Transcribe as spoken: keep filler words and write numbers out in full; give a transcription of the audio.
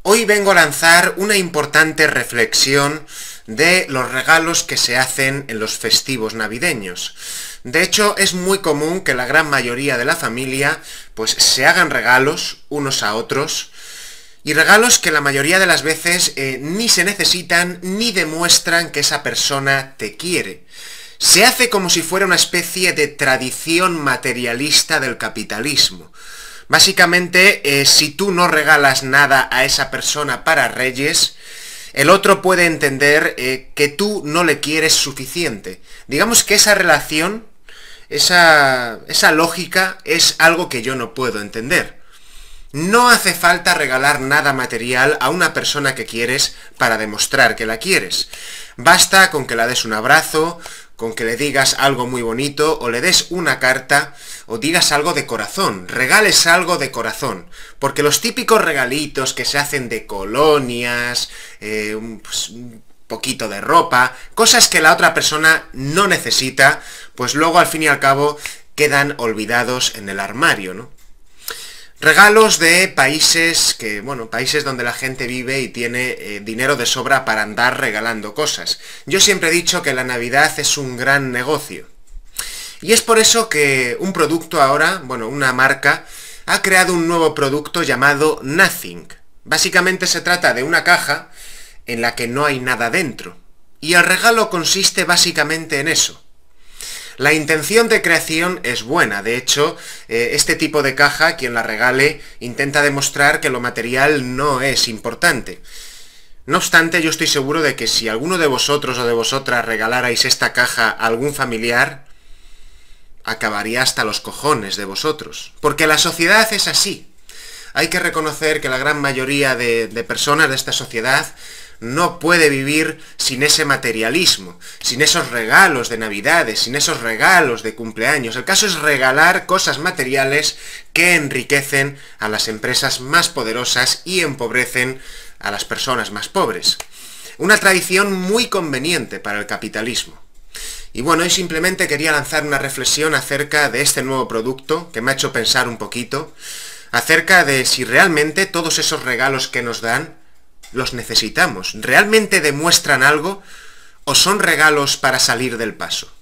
Hoy vengo a lanzar una importante reflexión de los regalos que se hacen en los festivos navideños. De hecho, es muy común que la gran mayoría de la familia pues se hagan regalos unos a otros, y regalos que la mayoría de las veces eh, ni se necesitan ni demuestran que esa persona te quiere. Se hace como si fuera una especie de tradición materialista del capitalismo. Básicamente, eh, si tú no regalas nada a esa persona para Reyes, el otro puede entender eh, que tú no le quieres suficiente. Digamos que esa relación, esa, esa lógica es algo que yo no puedo entender. No hace falta regalar nada material a una persona que quieres para demostrar que la quieres. Basta con que le des un abrazo, con que le digas algo muy bonito, o le des una carta, o digas algo de corazón, regales algo de corazón. Porque los típicos regalitos que se hacen de colonias, eh, un, pues, un poquito de ropa, cosas que la otra persona no necesita, pues luego al fin y al cabo quedan olvidados en el armario, ¿no? Regalos de países que, bueno, países donde la gente vive y tiene eh, dinero de sobra para andar regalando cosas. Yo siempre he dicho que la Navidad es un gran negocio. Y es por eso que un producto ahora, bueno, una marca, ha creado un nuevo producto llamado Nothing. Básicamente se trata de una caja en la que no hay nada dentro. Y el regalo consiste básicamente en eso. La intención de creación es buena, de hecho, eh, este tipo de caja, quien la regale, intenta demostrar que lo material no es importante. No obstante, yo estoy seguro de que si alguno de vosotros o de vosotras regalarais esta caja a algún familiar, acabaría hasta los cojones de vosotros. Porque la sociedad es así. Hay que reconocer que la gran mayoría de, de personas de esta sociedad no puede vivir sin ese materialismo, sin esos regalos de Navidades, sin esos regalos de cumpleaños. El caso es regalar cosas materiales que enriquecen a las empresas más poderosas y empobrecen a las personas más pobres. Una tradición muy conveniente para el capitalismo. Y bueno, hoy simplemente quería lanzar una reflexión acerca de este nuevo producto que me ha hecho pensar un poquito, acerca de si realmente todos esos regalos que nos dan los necesitamos. ¿Realmente demuestran algo o son regalos para salir del paso?